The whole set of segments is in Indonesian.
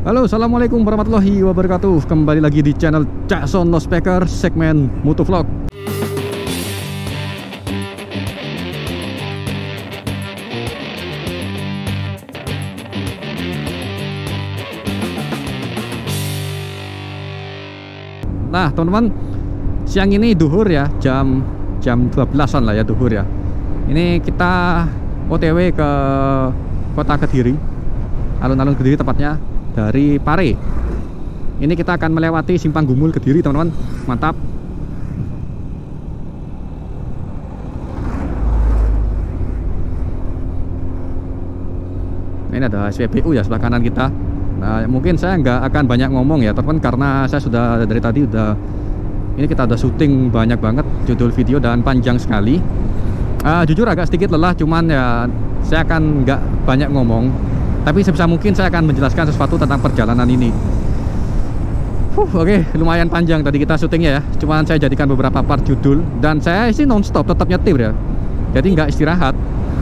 Halo, assalamualaikum warahmatullahi wabarakatuh. Kembali lagi di channel Cakson No Speaker segmen Motovlog. Nah, teman-teman, siang ini duhur ya, jam 12-an lah ya, duhur ya. Ini kita OTW ke kota Kediri, alun-alun Kediri tepatnya, dari Pare. Ini kita akan melewati Simpang Gumul Kediri, teman-teman. Mantap. Ini ada SPBU ya sebelah kanan kita. Nah, mungkin saya nggak akan banyak ngomong ya, teman-teman, karena saya sudah dari tadi ini kita udah syuting banyak banget judul video dan panjang sekali. Jujur agak sedikit lelah, cuman ya saya akan nggak banyak ngomong. Tapi sebisa mungkin saya akan menjelaskan sesuatu tentang perjalanan ini. Oke, lumayan panjang tadi kita syutingnya ya. Cuman saya jadikan beberapa part judul. Dan saya sih non-stop tetap nyetir ya. Jadi nggak istirahat.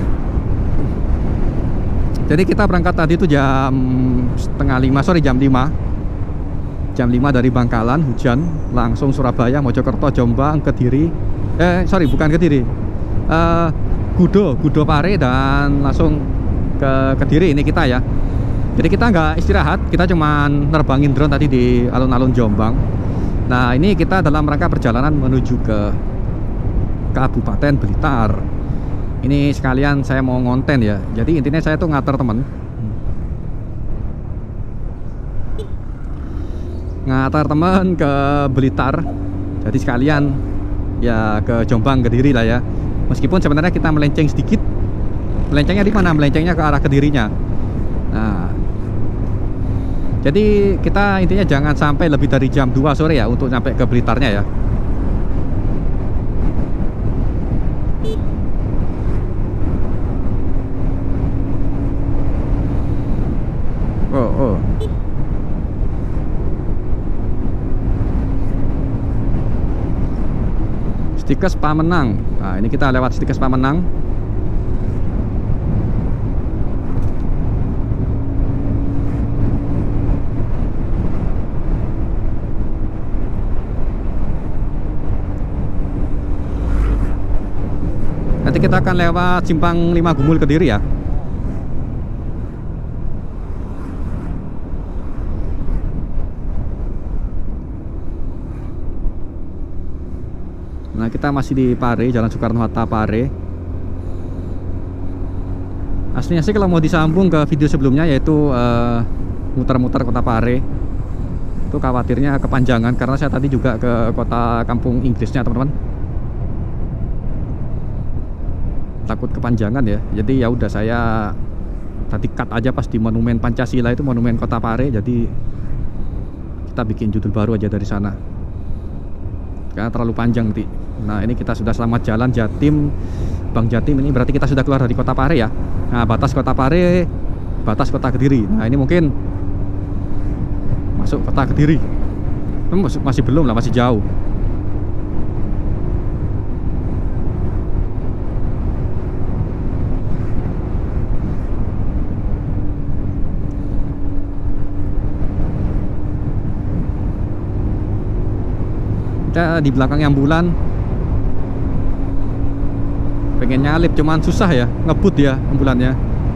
Jadi kita berangkat tadi itu jam 4:30, jam 5. Jam 5 dari Bangkalan, hujan. Langsung Surabaya, Mojokerto, Jombang, Kediri. Bukan Kediri. Gudo Pare, dan langsung ke Kediri ini kita ya. Jadi kita nggak istirahat, kita cuman nerbangin drone tadi di alun-alun Jombang. Nah, ini kita dalam rangka perjalanan menuju ke Kabupaten Blitar. Ini sekalian saya mau ngonten ya. Jadi intinya saya tuh ngater temen, ke Blitar. Jadi sekalian ya ke Jombang, Kediri lah ya. Meskipun sebenarnya kita melenceng sedikit. Melencengnya di mana? Melencengnya ke arah Kedirinya. Nah, jadi kita intinya jangan sampai lebih dari jam 2 sore ya untuk sampai ke Blitarnya ya. Oh. Stikes Pamenang. Nah, ini kita lewat Stikes Pamenang. Nanti kita akan lewat Simpang 5 Gumul Kediri ya. Nah, kita masih di Pare, Jalan Soekarno-Hatta, Pare. Aslinya sih kalau mau disambung ke video sebelumnya, yaitu muter-muter kota Pare, itu khawatirnya kepanjangan karena saya tadi juga ke kota kampung Inggrisnya, teman-teman. Takut kepanjangan ya. Jadi ya udah, saya tadi cut aja pas di Monumen Pancasila, itu Monumen Kota Pare. Jadi kita bikin judul baru aja dari sana karena terlalu panjang nanti. Nah, ini kita sudah selamat jalan Jatim, Bang Jatim. Ini berarti kita sudah keluar dari Kota Pare ya. Nah, batas Kota Pare, batas Kota Kediri. Nah, ini mungkin masuk Kota Kediri. Masih belum lah, masih jauh. Di belakangnya ambulan, pengen nyalip cuman susah ya, ngebut ya ambulannya.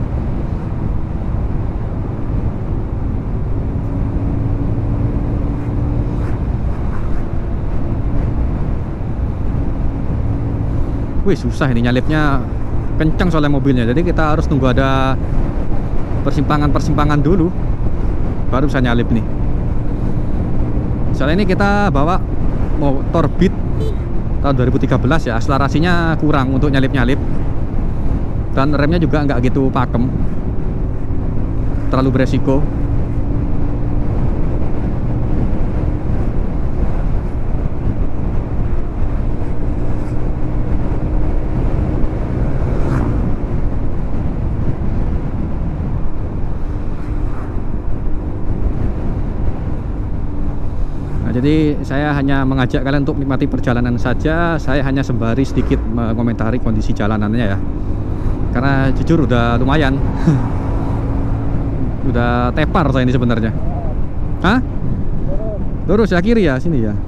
Wih, susah ini nyalipnya, kencang soalnya mobilnya. Jadi kita harus tunggu ada persimpangan dulu baru bisa nyalip nih. Soalnya ini kita bawa motor Beat tahun 2013 ya, akselerasinya kurang untuk nyalip-nyalip, dan remnya juga nggak gitu pakem, terlalu beresiko. Jadi saya hanya mengajak kalian untuk menikmati perjalanan saja. Saya hanya sembari sedikit mengomentari kondisi jalanannya ya. Karena jujur udah lumayan Udah tepar saya ini sebenarnya. Hah? Lurus ya, kiri ya, sini ya.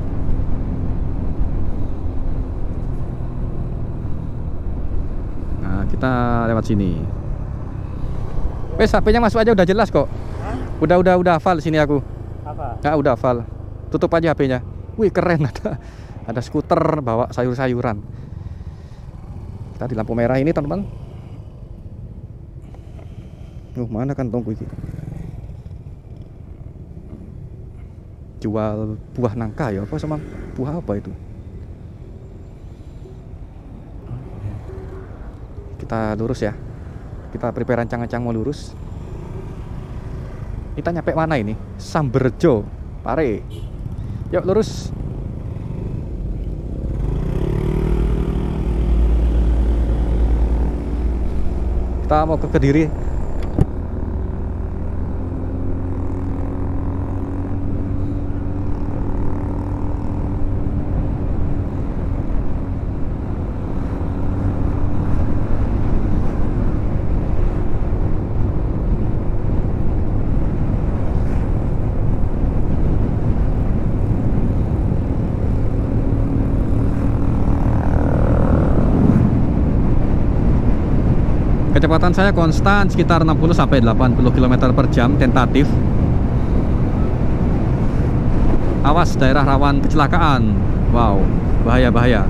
Nah, kita lewat sini. Wes, HP-nya masuk aja, udah jelas kok. Udah hafal sini aku. Apa? Ya udah hafal. Tutup aja HP-nya. Wih, keren, ada skuter bawa sayur-sayuran. Kita di lampu merah ini, teman-teman. Mana kantongku ini? Jual buah nangka ya, apa sama buah apa itu? Kita lurus ya. Kita prepare ancang-ancang mau lurus. Kita nyampe mana ini? Samberjo, Pare. Yuk lurus. Kita mau ke Kediri. Kecepatan saya konstan sekitar 60 sampai 80 km per jam tentatif. Awas daerah rawan kecelakaan. Wow, bahaya.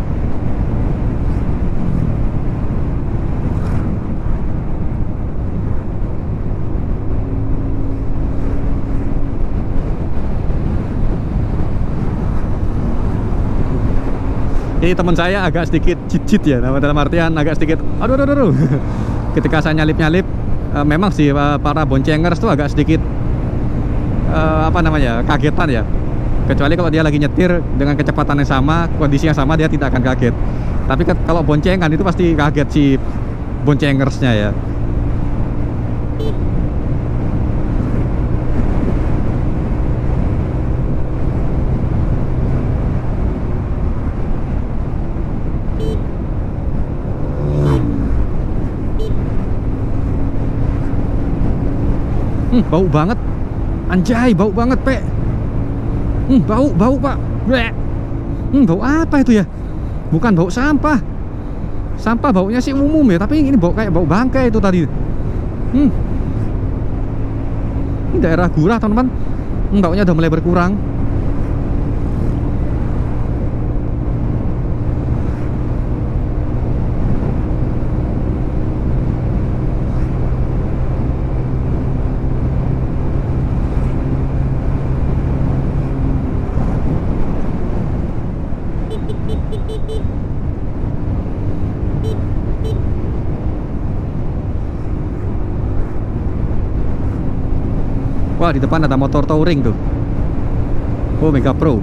Ini teman saya agak sedikit cicit ya, dalam artian agak sedikit aduh. Ketika saya nyalip-nyalip, memang sih para boncengers tuh agak sedikit kagetan ya. Kecuali kalau dia lagi nyetir dengan kecepatan yang sama, kondisi yang sama, dia tidak akan kaget. Tapi kalau boncengan itu pasti kaget si boncengersnya ya. Bau banget. Anjay, bau banget, Pe. Bau, Pak. Bau apa itu ya? Bukan bau sampah. Sampah baunya sih umum ya, tapi ini bau kayak bau bangkai itu tadi. Ini daerah Gurah, teman-teman. Baunya udah mulai berkurang. Wah, di depan ada motor touring tuh. Oh, Mega Pro.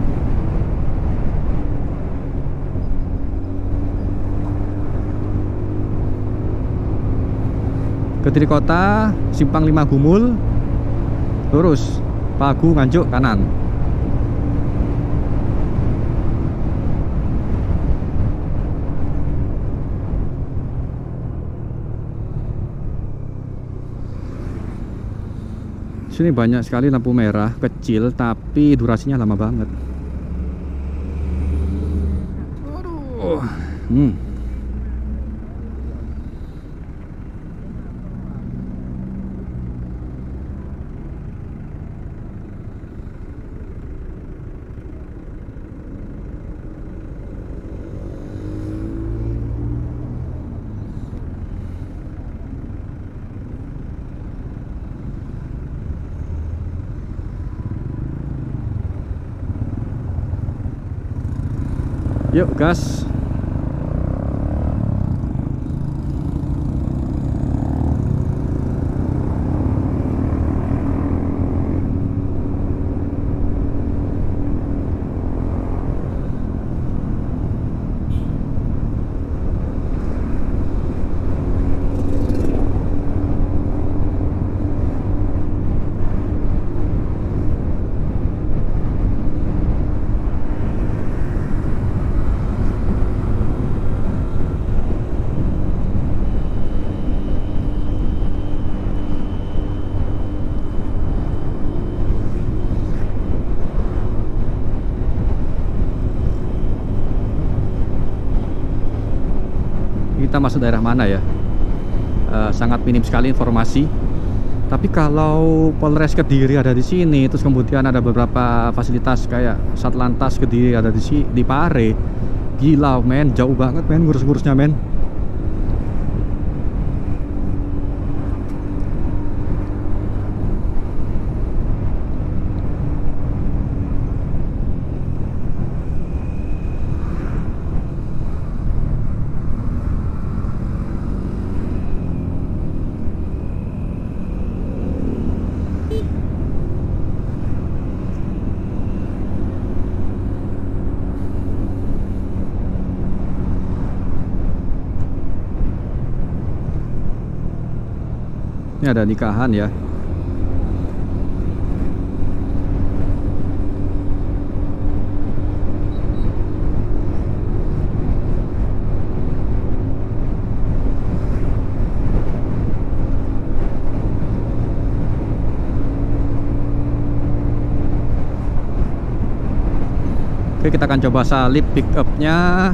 Kediri Kota, Simpang 5 Gumul. Lurus, Pagu Nganjuk kanan. Sini banyak sekali lampu merah kecil, tapi durasinya lama banget. Aduh. Yuk gas. kita masuk daerah mana ya. Sangat minim sekali informasi. Tapi kalau Polres Kediri ada di sini, terus kemudian ada beberapa fasilitas kayak Satlantas Kediri ada di Pare, gila men, jauh banget men ngurus-ngurusnya men. Ini ada nikahan ya. Oke, kita akan coba salip pick up-nya.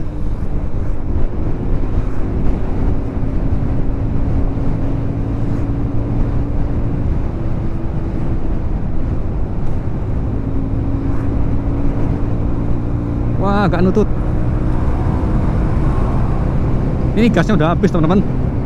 Wah, agak nutut. Ini gasnya udah habis, teman-teman.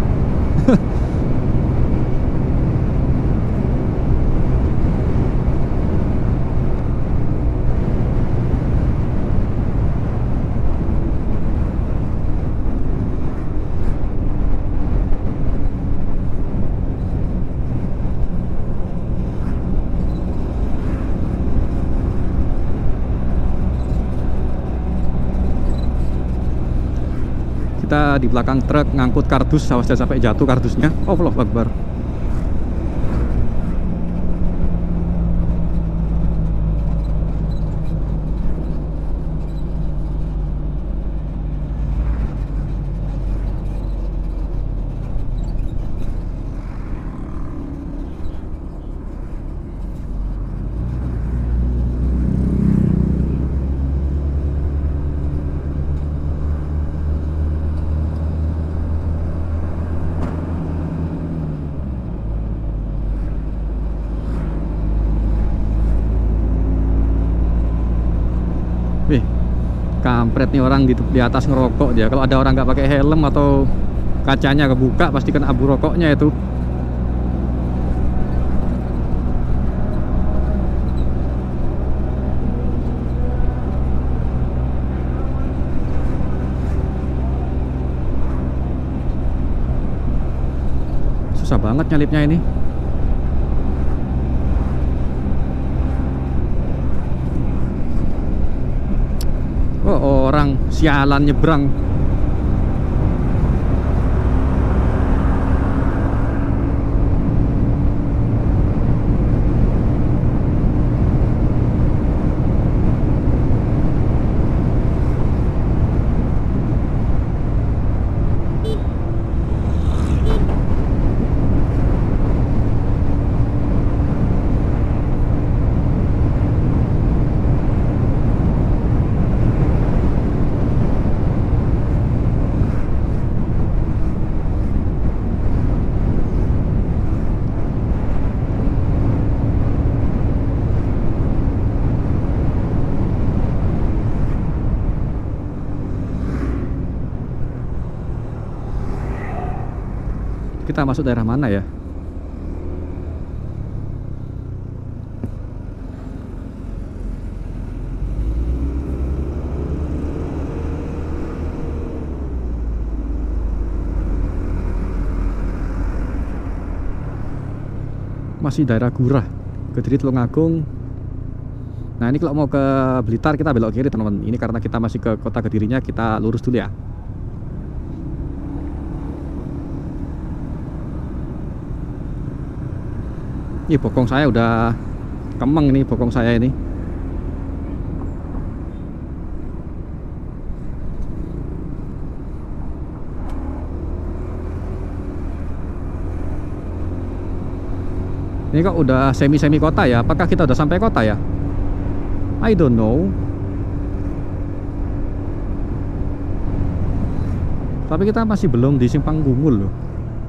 Kita di belakang truk ngangkut kardus, awas jangan sampai jatuh kardusnya. Allahu Akbar. Wih, kampret nih orang di atas ngerokok dia. Kalau ada orang nggak pakai helm atau kacanya kebuka, pasti kena abu rokoknya itu. Susah banget nyalipnya ini. Oh, orang sialan nyebrang. Kita masuk daerah mana ya? Masih daerah Gurah, Kediri, Tulungagung. Nah, ini kalau mau ke Blitar kita belok kiri, teman-teman. Ini karena kita masih ke kota Kedirinya, kita lurus dulu ya. Ini bokong saya udah kemeng nih, bokong saya ini. Ini kok udah semi-semi kota ya? Apakah kita udah sampai kota ya? I don't know. Tapi kita masih belum di Simpang Gumul loh.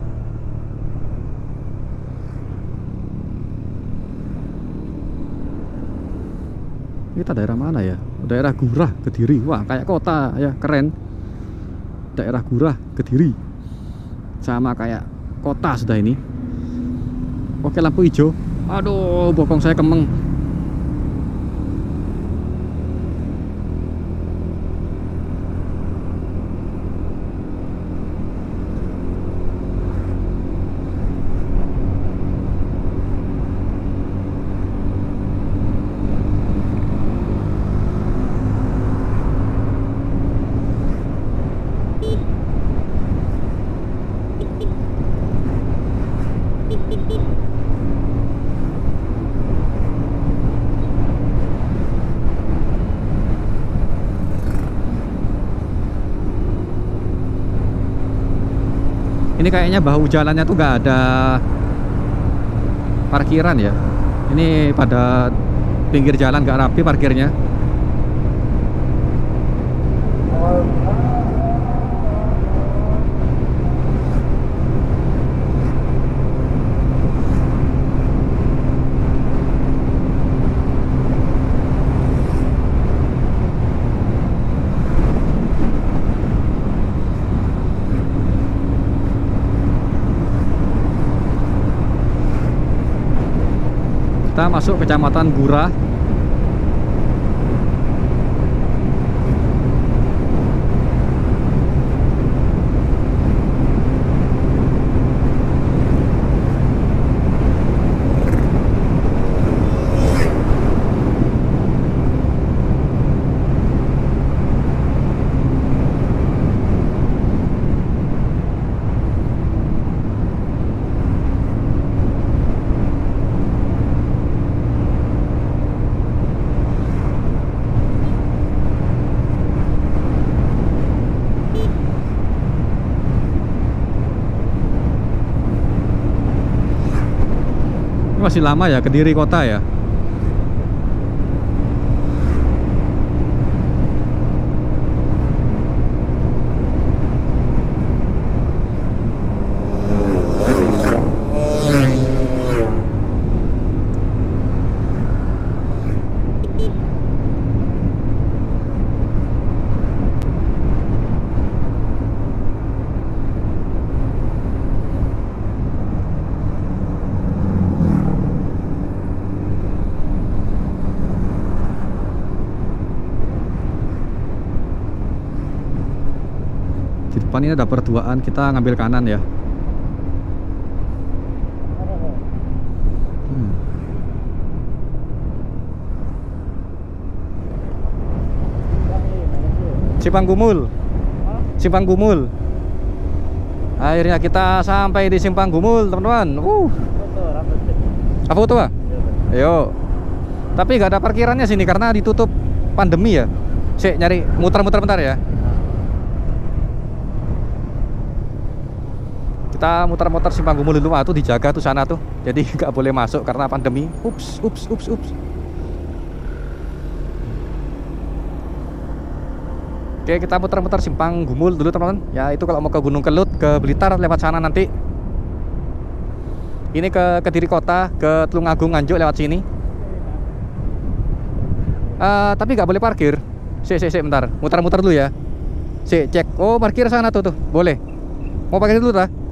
Kita daerah mana ya? Daerah Gurah, Kediri. Wah, kayak kota ya, keren. Daerah Gurah, Kediri. Sama kayak kota sudah ini. Oke, lampu hijau. Aduh, bokong saya kemeng. Ini kayaknya bahu jalannya tuh nggak ada parkiran ya. Ini pada pinggir jalan nggak rapi parkirnya. Kita masuk Kecamatan Gurah. Ini masih lama ya, Kediri kota ya. Di depan ini ada perduaan, kita ngambil kanan ya. Simpang Gumul. Simpang Gumul. Akhirnya kita sampai di Simpang Gumul, teman-teman. Apa foto, Pak? Ayo. Tapi nggak ada parkirannya sini karena ditutup pandemi ya. Sik, nyari muter-muter bentar ya. Kita muter-muter Simpang Gumul dulu, tuh dijaga tuh sana tuh. Jadi nggak boleh masuk karena pandemi. Ups. Oke, kita muter-muter Simpang Gumul dulu, teman-teman. Ya, itu kalau mau ke Gunung Kelut, ke Blitar lewat sana nanti. Ini ke Kediri kota, ke Tulungagung, Nganjuk lewat sini. Tapi nggak boleh parkir. Sik, bentar. Muter-muter dulu ya. Sik, cek. Oh, parkir sana tuh. Boleh. Mau parkir dulu tak?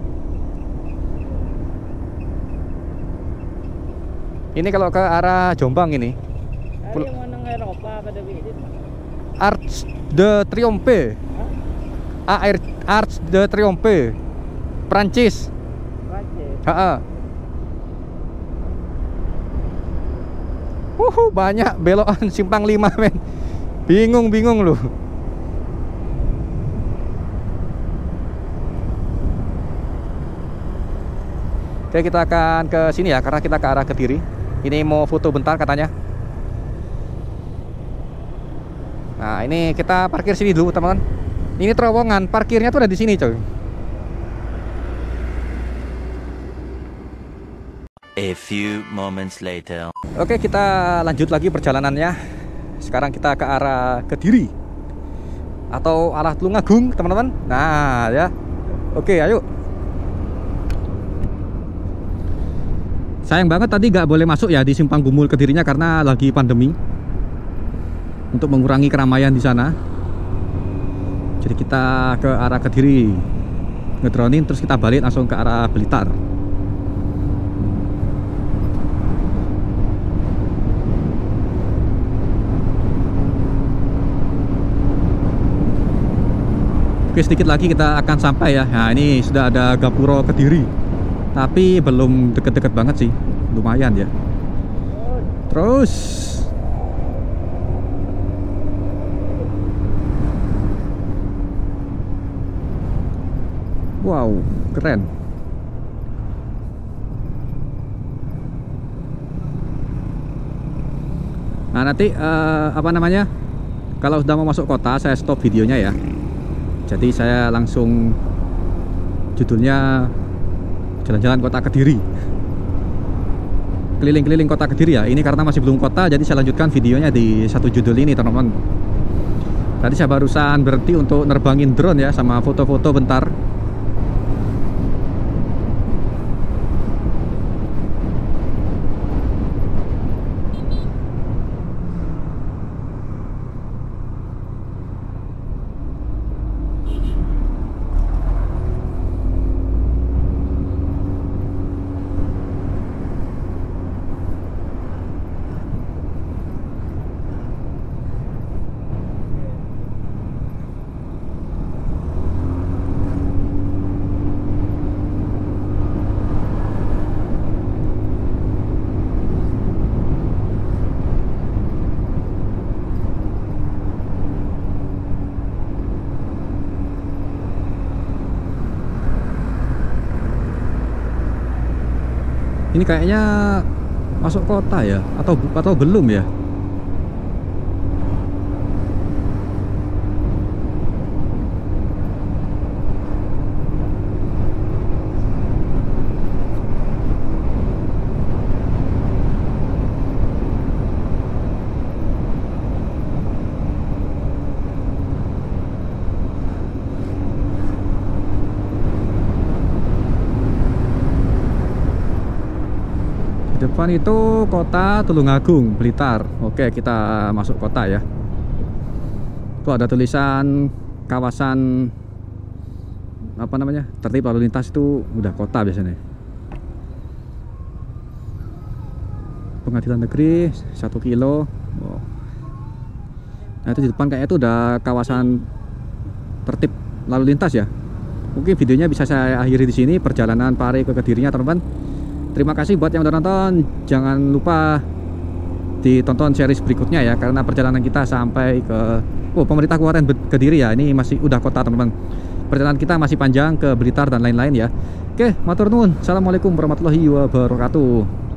Ini kalau ke arah Jombang ini. Arc de Triomphe. Arc de Triomphe. Prancis. Banyak belokan Simpang 5, men. Bingung loh. Oke, kita akan ke sini ya, karena kita ke arah Kediri. Ini mau foto bentar katanya. Nah, ini kita parkir sini dulu, teman-teman. Ini terowongan, parkirnya tuh ada di sini, coy. A few moments later. Oke, kita lanjut lagi perjalanannya. Sekarang kita ke arah Kediri. atau arah Tulungagung, teman-teman. Nah, ya. Oke, ayo. Sayang banget tadi nggak boleh masuk ya di Simpang Gumul Kedirinya karena lagi pandemi. Untuk mengurangi keramaian di sana. Jadi kita ke arah Kediri, ngedronin terus kita balik langsung ke arah Blitar. Oke, sedikit lagi kita akan sampai ya. Nah, ini sudah ada Gapuro Kediri. Tapi belum deket-deket banget sih. Lumayan ya. Terus wow, keren. Nah, nanti apa namanya? Kalau sudah mau masuk kota, saya stop videonya ya. Jadi saya langsung judulnya jalan-jalan kota Kediri, keliling-keliling kota Kediri ya. Ini karena masih belum kota, jadi saya lanjutkan videonya di satu judul ini, teman-teman. Tadi saya barusan berhenti untuk nerbangin drone ya, sama foto-foto bentar. Ini kayaknya masuk kota ya, atau belum ya? Depan itu kota Tulungagung, Blitar. Oke, kita masuk kota ya. Tuh ada tulisan kawasan apa namanya, tertib lalu lintas, itu udah kota biasanya. Pengadilan Negeri 1 kilo. Wow. Nah, itu di depan kayaknya itu udah kawasan tertib lalu lintas ya. Mungkin videonya bisa saya akhiri di sini, perjalanan Pare ke Kedirinya, teman-teman. Terima kasih buat yang udah nonton. Jangan lupa ditonton series berikutnya ya, karena perjalanan kita sampai ke Pemerintah Kabupaten Kediri ya. Ini masih udah kota, teman-teman. Perjalanan kita masih panjang ke Blitar dan lain-lain ya. Oke, matur nuwun. Assalamualaikum warahmatullahi wabarakatuh.